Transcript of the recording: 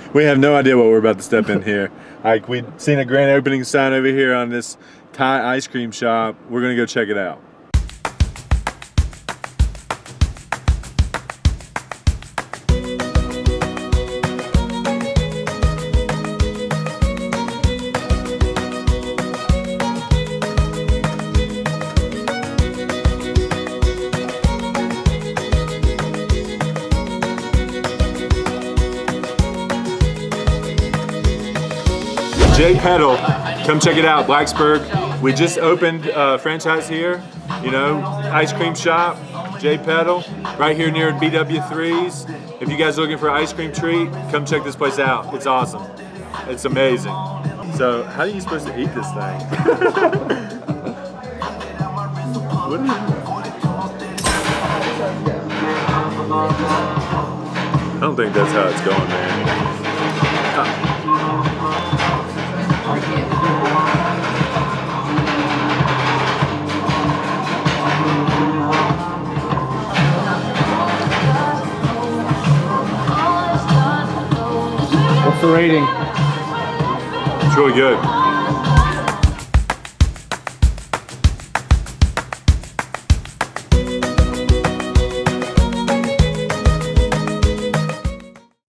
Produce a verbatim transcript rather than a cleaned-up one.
We have no idea what we're about to step in here. Like, we'd seen a grand opening sign over here on this Thai ice cream shop. We're gonna go check it out. J Petal, come check it out, Blacksburg. We just opened a franchise here, you know, ice cream shop, J Petal, right here near B W threes. If you guys are looking for an ice cream treat, come check this place out. It's awesome. It's amazing. So, how are you supposed to eat this thing? What are you... I don't think that's how it's going, man. Uh, What's the rating? It's really good.